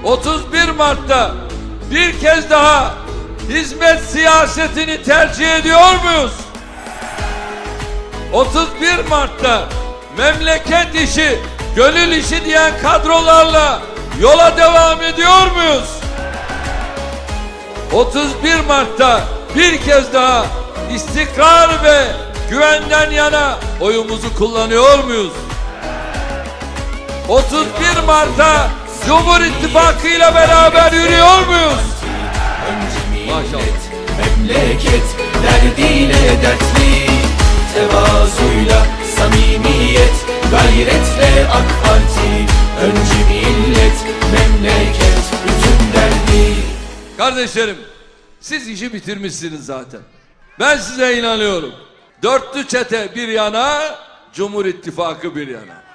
31 Mart'ta bir kez daha hizmet siyasetini tercih ediyor muyuz? 31 Mart'ta memleket işi, gönül işi diyen kadrolarla yola devam ediyor muyuz? 31 Mart'ta bir kez daha istikrar ve güvenden yana oyumuzu kullanıyor muyuz? 31 Mart'ta Cumhur İttifakı ile beraber yürüyor muyuz? Maşallah. Memleket derdiyle dertli, tevazuyla samimiyet, gayretle AK Parti. Önce millet, memleket, bütün derdi. Kardeşlerim, siz işi bitirmişsiniz zaten. Ben size inanıyorum. Dörtlü çete bir yana, Cumhur İttifakı bir yana.